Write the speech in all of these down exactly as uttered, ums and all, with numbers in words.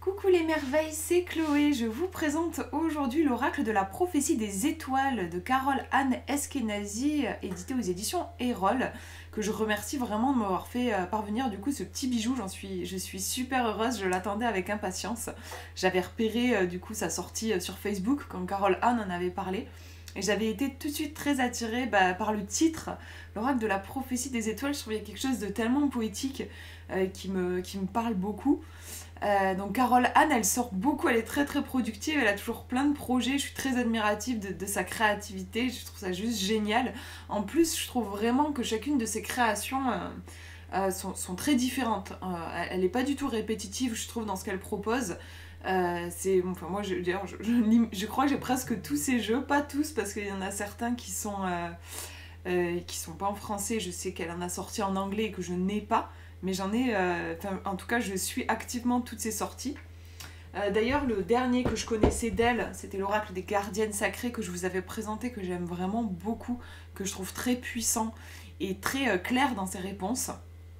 Coucou les merveilles, c'est Chloé. Je vous présente aujourd'hui l'oracle de la prophétie des étoiles de Carole Anne Eskenazi, édité aux éditions Erol, que je remercie vraiment de m'avoir fait parvenir du coup ce petit bijou. J'en suis, je suis super heureuse, je l'attendais avec impatience. J'avais repéré du coup sa sortie sur Facebook quand Carole Anne en avait parlé. Et j'avais été tout de suite très attirée bah, par le titre, l'oracle de la prophétie des étoiles. Je trouvais quelque chose de tellement poétique euh, qui, me, qui me parle beaucoup. Euh, donc Carole Anne, elle sort beaucoup, elle est très très productive, elle a toujours plein de projets, je suis très admirative de, de sa créativité, je trouve ça juste génial. En plus, je trouve vraiment que chacune de ses créations euh, euh, sont, sont très différentes. Euh, elle n'est pas du tout répétitive, je trouve, dans ce qu'elle propose. Euh, c'est, enfin, moi, je, d'ailleurs, je, je, je crois que j'ai presque tous ces jeux, pas tous, parce qu'il y en a certains qui sont, euh, euh, qui sont pas en français, je sais qu'elle en a sorti en anglais et que je n'ai pas. Mais j'en ai, euh, en tout cas, je suis activement toutes ces sorties. Euh, D'ailleurs, le dernier que je connaissais d'elle, c'était l'oracle des gardiennes sacrées que je vous avais présenté, que j'aime vraiment beaucoup, que je trouve très puissant et très euh, clair dans ses réponses.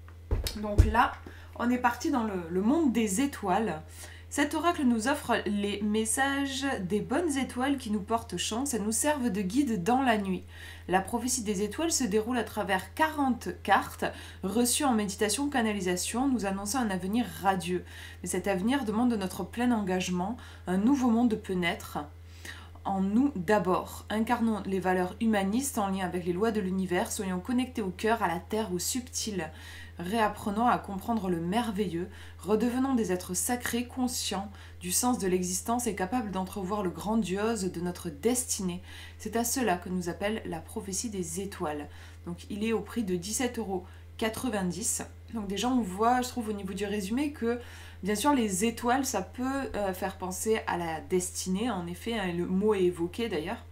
Donc là, on est parti dans le, le monde des étoiles. Cet oracle nous offre les messages des bonnes étoiles qui nous portent chance et nous servent de guide dans la nuit. La prophétie des étoiles se déroule à travers quarante cartes reçues en méditation canalisation, nous annonçant un avenir radieux. Mais cet avenir demande notre plein engagement. Un nouveau monde peut naître en nous d'abord. Incarnons les valeurs humanistes en lien avec les lois de l'univers, soyons connectés au cœur, à la terre, au subtil. Réapprenons à comprendre le merveilleux, redevenons des êtres sacrés, conscients du sens de l'existence et capables d'entrevoir le grandiose de notre destinée. C'est à cela que nous appelle la prophétie des étoiles. Donc il est au prix de dix-sept euros quatre-vingt-dix. Donc déjà on voit, je trouve au niveau du résumé, que bien sûr les étoiles ça peut euh, faire penser à la destinée, en effet, hein, le mot est évoqué d'ailleurs.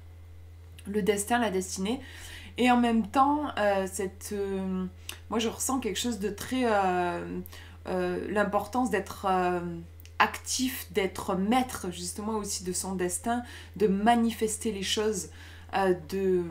Le destin, la destinée. Et en même temps, euh, cette, euh, moi je ressens quelque chose de très... Euh, euh, l'importance d'être euh, actif, d'être maître justement aussi de son destin, de manifester les choses, euh, de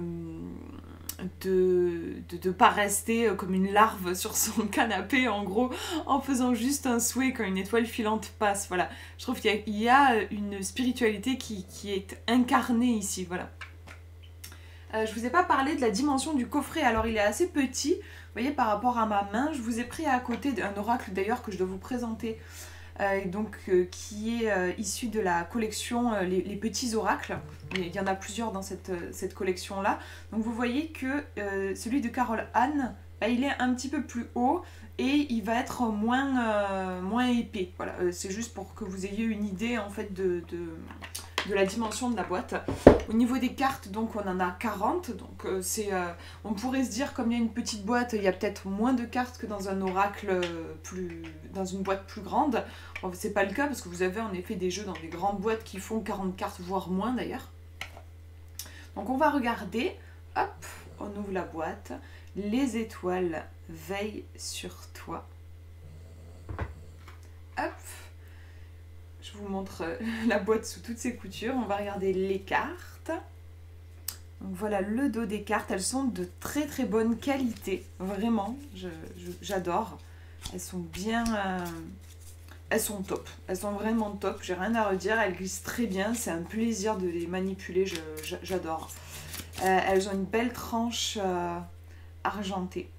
de de, de pas rester comme une larve sur son canapé en gros, en faisant juste un souhait quand une étoile filante passe. Voilà, je trouve qu'il y a, il y a une spiritualité qui, qui est incarnée ici, voilà. Euh, je ne vous ai pas parlé de la dimension du coffret, alors il est assez petit, vous voyez, par rapport à ma main. Je vous ai pris à côté d'un oracle d'ailleurs que je dois vous présenter, euh, donc, euh, qui est euh, issu de la collection euh, les, les petits oracles. Il y en a plusieurs dans cette, cette collection-là. Donc vous voyez que euh, celui de Carole Anne, bah, il est un petit peu plus haut et il va être moins, euh, moins épais. Voilà, euh, c'est juste pour que vous ayez une idée en fait de... de de la dimension de la boîte. Au niveau des cartes, donc on en a quarante, donc euh, c'est, euh, on pourrait se dire comme il y a une petite boîte, il y a peut-être moins de cartes que dans un oracle plus, dans une boîte plus grande. Bon, c'est pas le cas parce que vous avez en effet des jeux dans des grandes boîtes qui font quarante cartes, voire moins d'ailleurs. Donc on va regarder, hop, on ouvre la boîte, les étoiles veillent sur toi. Hop. Je vous montre la boîte sous toutes ses coutures. On va regarder les cartes. Donc voilà le dos des cartes. Elles sont de très très bonne qualité. Vraiment, j'adore. Elles sont bien... Euh, elles sont top. Elles sont vraiment top. J'ai rien à redire. Elles glissent très bien. C'est un plaisir de les manipuler. J'adore. Euh, elles ont une belle tranche euh, argentée.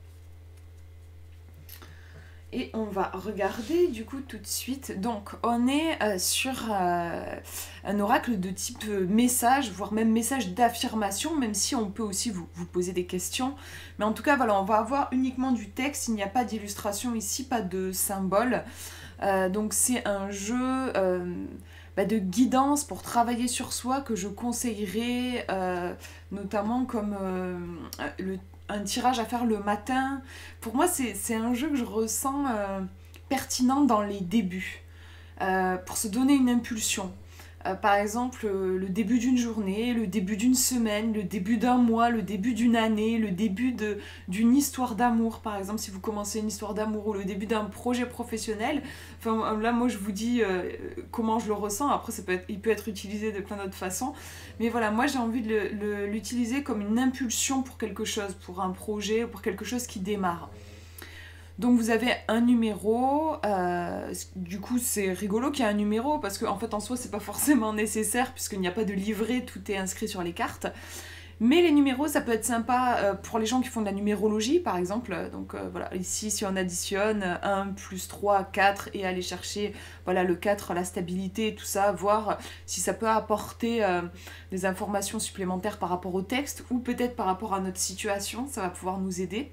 Et on va regarder du coup tout de suite. Donc on est euh, sur euh, un oracle de type euh, message, voire même message d'affirmation, même si on peut aussi vous, vous poser des questions. Mais en tout cas voilà, on va avoir uniquement du texte, il n'y a pas d'illustration ici, pas de symbole. Euh, donc c'est un jeu euh, bah, de guidance pour travailler sur soi que je conseillerais euh, notamment comme euh, le un tirage à faire le matin. Pour moi, c'est un jeu que je ressens euh, pertinent dans les débuts, euh, pour se donner une impulsion. Euh, par exemple, euh, le début d'une journée, le début d'une semaine, le début d'un mois, le début d'une année, le début d'une histoire d'amour, par exemple, si vous commencez une histoire d'amour, ou le début d'un projet professionnel. Enfin, là, moi, je vous dis euh, comment je le ressens. Après, ça peut être, il peut être utilisé de plein d'autres façons. Mais voilà, moi, j'ai envie de l'utiliser comme une impulsion pour quelque chose, pour un projet, ou pour quelque chose qui démarre. Donc vous avez un numéro, euh, du coup c'est rigolo qu'il y ait un numéro parce qu'en en fait en soi c'est pas forcément nécessaire puisqu'il n'y a pas de livret, tout est inscrit sur les cartes. Mais les numéros ça peut être sympa euh, pour les gens qui font de la numérologie par exemple. Donc euh, voilà, ici si on additionne un plus trois, quatre et aller chercher voilà, le quatre, la stabilité, tout ça, voir si ça peut apporter euh, des informations supplémentaires par rapport au texte ou peut-être par rapport à notre situation, ça va pouvoir nous aider.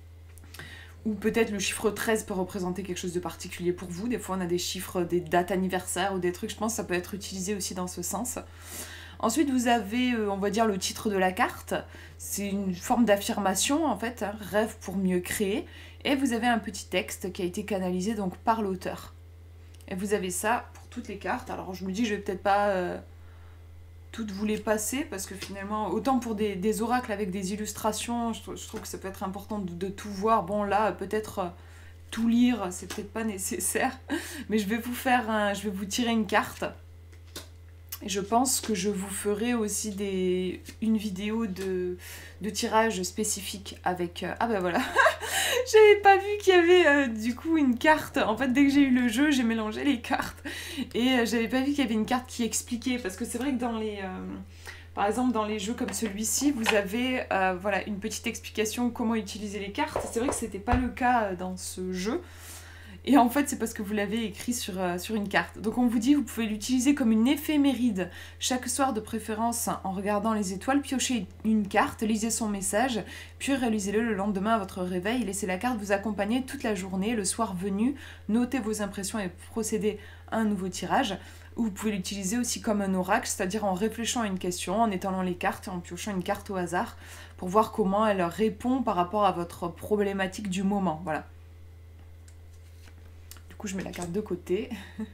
Ou peut-être le chiffre treize peut représenter quelque chose de particulier pour vous. Des fois, on a des chiffres, des dates anniversaires ou des trucs. Je pense que ça peut être utilisé aussi dans ce sens. Ensuite, vous avez, on va dire, le titre de la carte. C'est une forme d'affirmation, en fait. Hein, rêve pour mieux créer. Et vous avez un petit texte qui a été canalisé donc par l'auteur. Et vous avez ça pour toutes les cartes. Alors, je me dis, je vais peut-être pas... Euh, toutes vous les passer parce que finalement autant pour des, des oracles avec des illustrations je, je trouve que ça peut être important de, de tout voir. Bon là peut-être euh, tout lire c'est peut-être pas nécessaire mais je vais vous faire un, je vais vous tirer une carte et je pense que je vous ferai aussi des, une vidéo de, de tirage spécifique avec euh, ah ben voilà j'avais pas vu qu'il y avait euh, du coup une carte. En fait, dès que j'ai eu le jeu, j'ai mélangé les cartes. Et euh, j'avais pas vu qu'il y avait une carte qui expliquait. Parce que c'est vrai que dans les... Euh, par exemple, dans les jeux comme celui-ci, vous avez euh, voilà, une petite explication comment utiliser les cartes. C'est vrai que c'était pas le cas dans ce jeu. Et en fait, c'est parce que vous l'avez écrit sur, euh, sur une carte. Donc on vous dit, vous pouvez l'utiliser comme une éphéméride. Chaque soir, de préférence, en regardant les étoiles, piochez une carte, lisez son message, puis réalisez-le le lendemain à votre réveil. Laissez la carte vous accompagner toute la journée. Le soir venu, notez vos impressions et procédez à un nouveau tirage. Ou vous pouvez l'utiliser aussi comme un oracle, c'est-à-dire en réfléchissant à une question, en étalant les cartes et en piochant une carte au hasard pour voir comment elle répond par rapport à votre problématique du moment. Voilà. Je mets la carte de côté.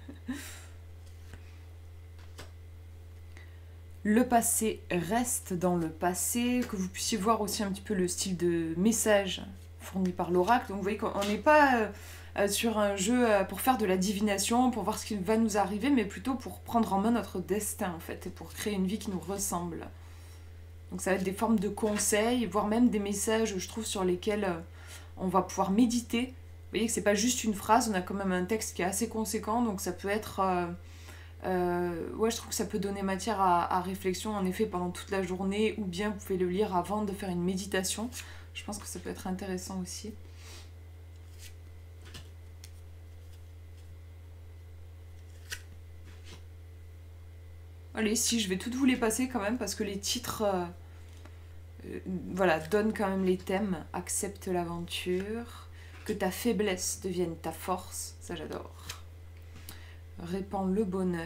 Le passé reste dans le passé. Que vous puissiez voir aussi un petit peu le style de message fourni par l'oracle. Donc vous voyez qu'on n'est pas euh, sur un jeu euh, pour faire de la divination, pour voir ce qui va nous arriver, mais plutôt pour prendre en main notre destin en fait, et pour créer une vie qui nous ressemble. Donc ça va être des formes de conseils, voire même des messages, je trouve, sur lesquels euh, on va pouvoir méditer. Vous voyez que c'est pas juste une phrase, on a quand même un texte qui est assez conséquent, donc ça peut être... Euh, euh, ouais, je trouve que ça peut donner matière à, à réflexion, en effet, pendant toute la journée, ou bien vous pouvez le lire avant de faire une méditation. Je pense que ça peut être intéressant aussi. Allez, si, je vais toutes vous les passer quand même, parce que les titres... Euh, euh, voilà, donnent quand même les thèmes. Accepte l'aventure... Que ta faiblesse devienne ta force, ça j'adore. Répand le bonheur.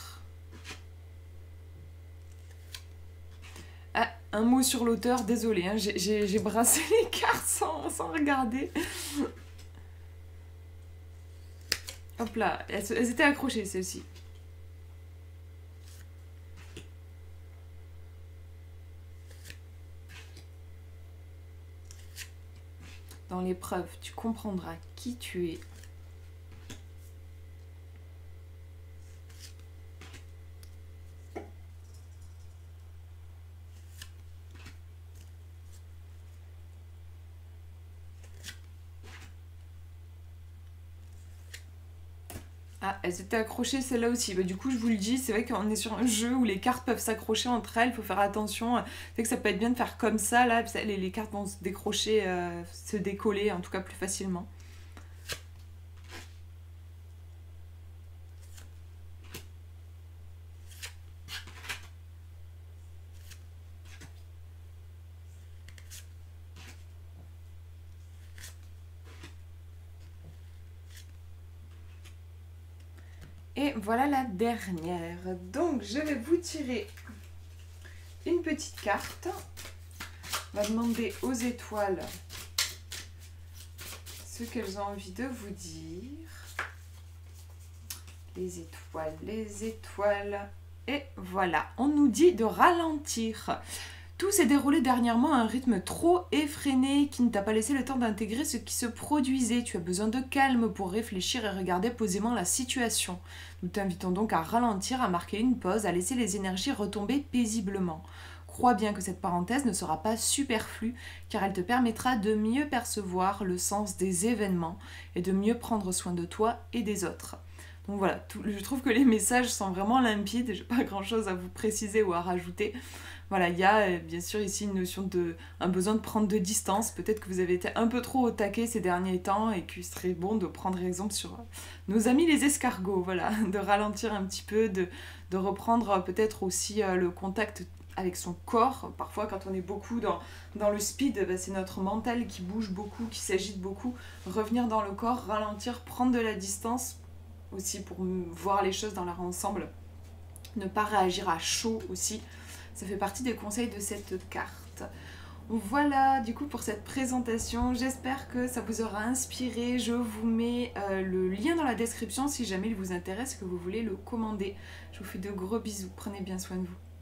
Ah, un mot sur l'auteur, désolé, hein, j'ai brassé les cartes sans, sans regarder. Hop là, elles, elles étaient accrochées celles-ci. Dans l'épreuve, tu comprendras qui tu es. Ah, elles étaient accrochées celle-là aussi. Bah, du coup, je vous le dis, c'est vrai qu'on est sur un jeu où les cartes peuvent s'accrocher entre elles. Il faut faire attention. C'est que ça peut être bien de faire comme ça, là. Les, les cartes vont se décrocher, euh, se décoller, en tout cas plus facilement. Et voilà la dernière. Donc, je vais vous tirer une petite carte. On va demander aux étoiles ce qu'elles ont envie de vous dire. Les étoiles, les étoiles. Et voilà, on nous dit de ralentir. Tout s'est déroulé dernièrement à un rythme trop effréné qui ne t'a pas laissé le temps d'intégrer ce qui se produisait. Tu as besoin de calme pour réfléchir et regarder posément la situation. Nous t'invitons donc à ralentir, à marquer une pause, à laisser les énergies retomber paisiblement. Crois bien que cette parenthèse ne sera pas superflue car elle te permettra de mieux percevoir le sens des événements et de mieux prendre soin de toi et des autres. Donc voilà, tout, je trouve que les messages sont vraiment limpides, j'ai pas grand chose à vous préciser ou à rajouter. Voilà, il y a euh, bien sûr ici une notion de, un besoin de prendre de distance. Peut-être que vous avez été un peu trop au taquet ces derniers temps et qu'il serait bon de prendre exemple sur nos amis les escargots, voilà, de ralentir un petit peu, de, de reprendre peut-être aussi euh, le contact avec son corps. Parfois quand on est beaucoup dans, dans le speed, bah, c'est notre mental qui bouge beaucoup, qui s'agite beaucoup. Revenir dans le corps, ralentir, prendre de la distance aussi pour voir les choses dans leur ensemble. Ne pas réagir à chaud aussi. Ça fait partie des conseils de cette carte. Voilà du coup pour cette présentation, j'espère que ça vous aura inspiré. Je vous mets euh, le lien dans la description si jamais il vous intéresse et que vous voulez le commander. Je vous fais de gros bisous, prenez bien soin de vous.